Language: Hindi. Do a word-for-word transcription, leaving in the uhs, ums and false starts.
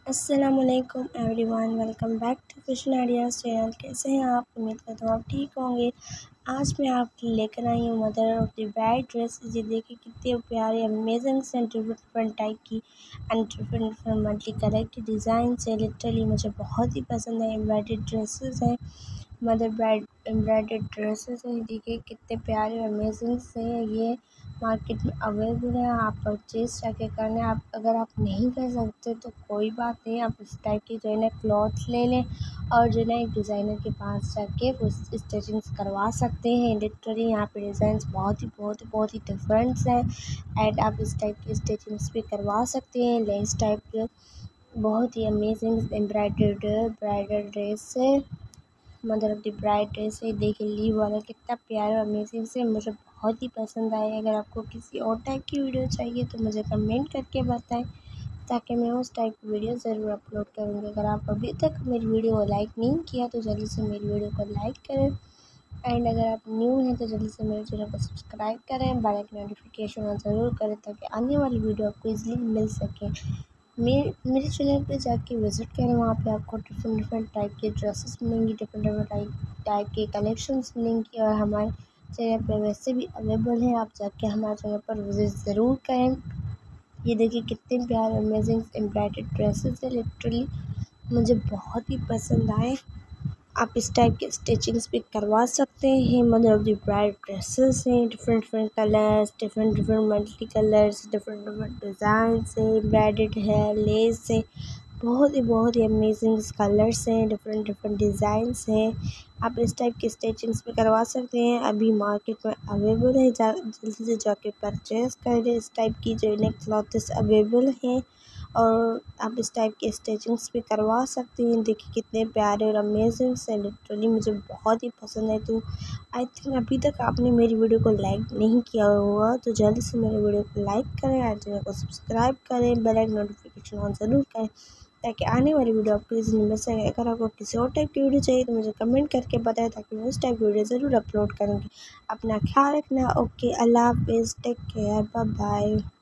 अस्सलामुअलैकुम everyone, welcome back to fashion ideas channel. कैसे हैं आप? उम्मीद करता हूँ आप ठीक होंगे। आज मैं आपके लिए लेकर आई हूँ mother of the bride dresses. ये देखिए कितने प्यारे अमेजिंग से डिफरेंट डिफरेंट टाइप की and different different multi colour की डिज़ाइन है। लिटरली मुझे बहुत ही पसंद है। एम्ब्रॉयडर्ड ड्रेसेस हैं, मदर ब्राइड एम्ब्रॉयडर्ड ड्रेसेस हैं। देखिए कितने प्यारे अमेजिंग से ये मार्केट में अवेलेबल है। आप परचेज जाके करने आप अगर आप नहीं कर सकते तो कोई बात नहीं, आप इस टाइप की जो है ना क्लॉथ ले लें और जो है ना एक डिज़ाइनर के पास जाके वो स्टिचिंग्स करवा सकते हैं। लिटरली यहाँ पे डिज़ाइंस बहुत ही बहुत ही बहुत ही डिफरेंट्स हैं एंड आप इस टाइप की स्टिचिंग्स भी करवा सकते हैं। लेस टाइप के बहुत ही अमेजिंग एम्ब्रॉयडर्ड ब्राइडल ड्रेस है, mother of the bride dress है। देखिए लीव वाला कितना प्यारा अमेजिंग से मुझे बहुत ही पसंद आया। अगर आपको किसी और टाइप की वीडियो चाहिए तो मुझे कमेंट करके बताएं ताकि मैं उस टाइप की वीडियो ज़रूर अपलोड करूँगी। अगर आप अभी तक मेरी वीडियो को लाइक नहीं किया तो जल्दी से मेरी वीडियो को लाइक करें एंड अगर आप न्यू हैं तो जल्दी से मेरे चैनल को सब्सक्राइब करें, बेल आइकन नोटिफिकेशन ऑन ज़रूर करें ताकि आने वाली वीडियो आपको ईज़िली मिल सके। मेरे मेरे चैनल पे जाके विज़िट करें, वहाँ पे आपको डिफरेंट डिफरेंट टाइप के ड्रेसेस मिलेंगी, डिफरेंट डिफरेंट टाइप टाइप के कलेक्शंस मिलेंगी और हमारे चैनल पे वैसे भी अवेलेबल है। आप जाके हमारे चैनल पर विज़िट ज़रूर करें। ये देखिए कितने प्यारे अमेजिंग एम्ब्रॉयडर्ड ड्रेसेस है। लिटरली मुझे बहुत ही पसंद आए। आप इस टाइप के स्टिचिंग्स भी करवा सकते हैं। Mother of the bride dresses हैं, different different colours, different different multi colours, different different designs है, एम्ब्रॉयडर्ड है, लेस है, बहुत ही बहुत ही अमेजिंग कलर्स हैं, डिफरेंट डिफरेंट डिज़ाइंस हैं। आप इस टाइप की स्टिचिंग्स भी करवा सकते हैं। अभी मार्केट में अवेलेबल है, जल्दी से जाके परचेज़ कर लें। इस टाइप की जो है क्लॉथ्स अवेलेबल हैं और आप इस टाइप की स्टिचिंग्स भी करवा सकते हैं। देखिए कितने प्यारे और अमेजिंग से, लिटरली मुझे बहुत ही पसंद है। तो आई थिंक अभी तक आपने मेरी वीडियो को लाइक नहीं किया होगा तो जल्दी से मेरी वीडियो को लाइक करें और चैनल को सब्सक्राइब करें, बेल आइकन नोटिफिकेशन ऑन ज़रूर करें ताकि आने वाली वीडियो आपको इजीली मिल सके। अगर आपको किसी और टाइप की वीडियो चाहिए तो मुझे कमेंट करके बताएं ताकि मैं उस टाइप की वीडियो ज़रूर अपलोड करूँगी। अपना ख्याल रखना। ओके, अल्लाह हाफिज़, टेक केयर, बाय बाय।